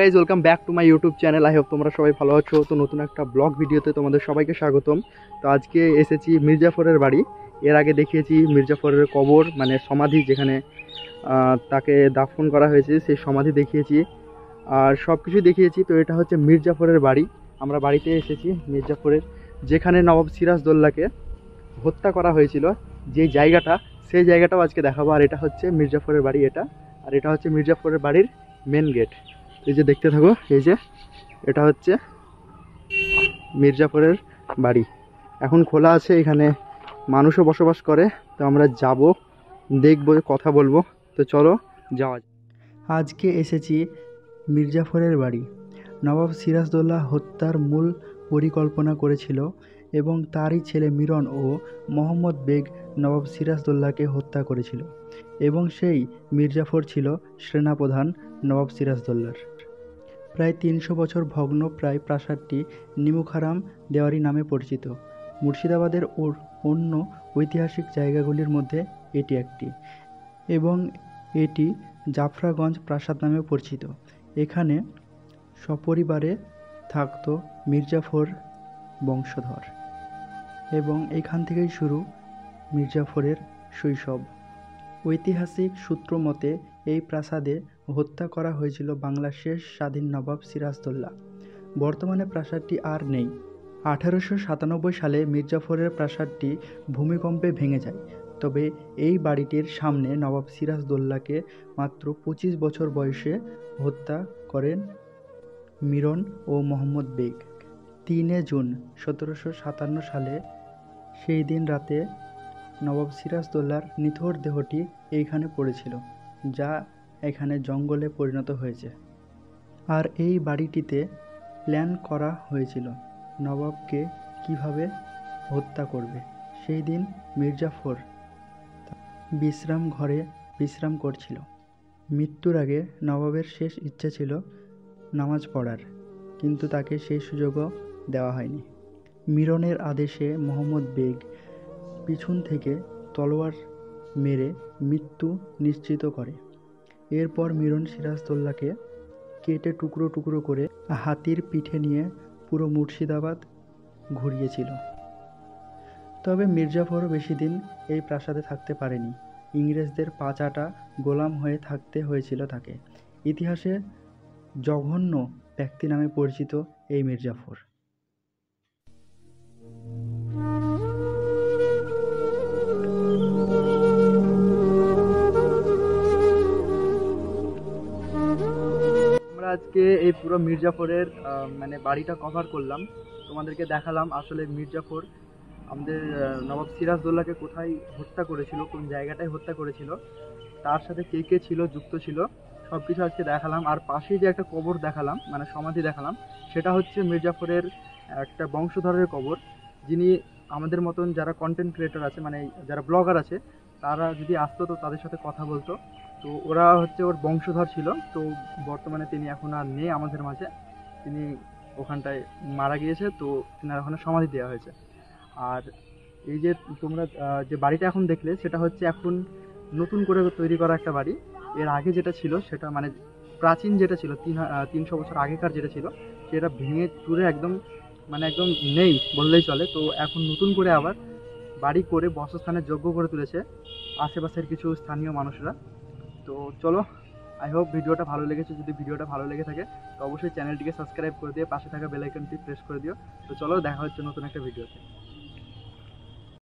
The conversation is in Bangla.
Guys, welcome back to my YouTube channel. I hope তোমরা সবাই ভালো আছো। তো নতুন একটা ব্লগ ভিডিওতে তোমাদের সবাইকে স্বাগতম। তো আজকে এসেছি মির্জাফরের বাড়ি। এর আগে দেখিয়েছি মির্জাফরের কবর, মানে সমাধি, যেখানে তাকে দাফন করা হয়েছে, সেই সমাধি দেখিয়েছি আর সব কিছু দেখিয়েছি। তো এটা হচ্ছে মির্জাফরের বাড়ি। আমরা বাড়িতে এসেছি মির্জাফরের, যেখানে নবাব সিরাজদৌল্লাকে হত্যা করা হয়েছিল, যে জায়গাটা, সেই জায়গাটাও আজকে দেখাবো। আর এটা হচ্ছে মির্জাফরের বাড়ি, এটা। আর এটা হচ্ছে মির্জাফরের বাড়ির মেন গেট। এই যে দেখতে থাকো, এই যে এটা হচ্ছে মির্জাফরের বাড়ি। এখন খোলা আছে, এখানে মানুষও বসবাস করে। তো আমরা যাব, দেখবো, কথা বলবো। তো চলো যাওয়া যাক। আজকে এসেছি মির্জাফরের বাড়ি। নবাব সিরাজদৌল্লা হত্যার মূল পরিকল্পনা করেছিল এবং তারই ছেলে মিরন ও মোহাম্মদ বেগ নবাব সিরাজদৌল্লাকে হত্যা করেছিল, এবং সেই মির্জাফর ছিল সেনাপ্রধান নবাব সিরাজদৌল্লার। প্রায় 300 বছর ভগ্ন প্রায় প্রাসাদটি নিমুখারাম দেওয়ারি নামে পরিচিত। মুর্শিদাবাদের অন্য ঐতিহাসিক জায়গাগুলির মধ্যে এটি একটি, এবং এটি জাফরাগঞ্জ প্রাসাদ নামে পরিচিত। এখানে সপরিবারে থাকত মির্জাফর বংশধর, এবং এখান থেকেই শুরু মির্জাফরের শৈশব। ঐতিহাসিক সূত্র মতে এই প্রাসাদে হত্যা করা হয়েছিল বাংলার শেষ স্বাধীন নবাব সিরাজদৌল্লা। বর্তমানে প্রাসাদটি আর নেই। 1897 সালে মির্জাফরের প্রাসাদটি ভূমিকম্পে ভেঙে যায়। তবে এই বাড়িটির সামনে নবাব সিরাজদৌল্লাকে মাত্র 25 বছর বয়সে হত্যা করেন মিরন ও মোহাম্মদ বেগ। 3 জুন 1757 সালে সেই দিন রাতে নবাব সিরাজদৌল্লার নিথর দেহটি এইখানে পড়েছিল, যা এখানে জঙ্গলে পরিণত হয়েছে। আর এই বাড়িটিতে প্ল্যান করা হয়েছিল নবাবকে কিভাবে হত্যা করবে। সেই দিন মির্জাফর বিশ্রাম ঘরে বিশ্রাম করছিল। মৃত্যুর আগে নবাবের শেষ ইচ্ছে ছিল নামাজ পড়ার, কিন্তু তাকে সেই সুযোগও দেওয়া হয়নি। মিরনের আদেশে মোহাম্মদ বেগ পিছন থেকে তলোয়ার মেরে মৃত্যু নিশ্চিত করে। এরপর মিরন সিরাজদৌল্লাকে কেটে টুকরো টুকরো করে হাতির পিঠে নিয়ে পুরো মুর্শিদাবাদ ঘুরিয়েছিল। তবে মির্জাফরও বেশি দিন এই প্রাসাদে থাকতে পারেনি। ইংরেজদের পাচাটা গোলাম হয়ে থাকতে হয়েছিল তাকে। ইতিহাসে জঘন্য ব্যক্তি নামে পরিচিত এই মির্জাফর। আজকে এই পুরো মির্জাফরের মানে বাড়িটা কভার করলাম, তোমাদেরকে দেখালাম আসলে মির্জাফর আমাদের নবাব সিরাজদৌল্লাকে কোথায় হত্যা করেছিল, কোন জায়গাটায় হত্যা করেছিল, তার সাথে কে কে ছিল, যুক্ত ছিল, সব কিছু আজকে দেখালাম। আর পাশেই যে একটা কবর দেখালাম, মানে সমাধি দেখালাম, সেটা হচ্ছে মির্জাফরের একটা বংশধরের কবর, যিনি আমাদের মতন যারা কন্টেন্ট ক্রিয়েটর আছে, মানে যারা ব্লগার আছে, তারা যদি আসতো তো তাদের সাথে কথা বলতো। তো ওরা হচ্ছে ওর বংশধর ছিল। তো বর্তমানে তিনি এখন আর নেই আমাদের মাঝে, তিনি ওখানটায় মারা গিয়েছে। তো তিনার ওখানে সমাধি দেওয়া হয়েছে। আর এই যে তোমরা যে বাড়িটা এখন দেখলে, সেটা হচ্ছে এখন নতুন করে তৈরি করা একটা বাড়ি। এর আগে যেটা ছিল, সেটা মানে প্রাচীন যেটা ছিল, 300 বছর আগেকার যেটা ছিল, সেটা ভেঙে চুরে একদম, মানে একদম নেই বললেই চলে। তো এখন নতুন করে আবার বাড়ি করে বাসস্থানের যোগ্য করে তুলেছে আশেপাশের কিছু স্থানীয় মানুষরা। তো চলো, আই হোপ ভিডিওটা ভালো লেগেছে। যদি ভিডিওটা ভালো লেগে থাকে তো অবশ্যই চ্যানেলটিকে সাবস্ক্রাইব করে দিয়ে পাশে থাকা বেল আইকনটি প্রেস করে দিও। তো চলো, দেখা হচ্ছে নতুন একটা ভিডিওতে।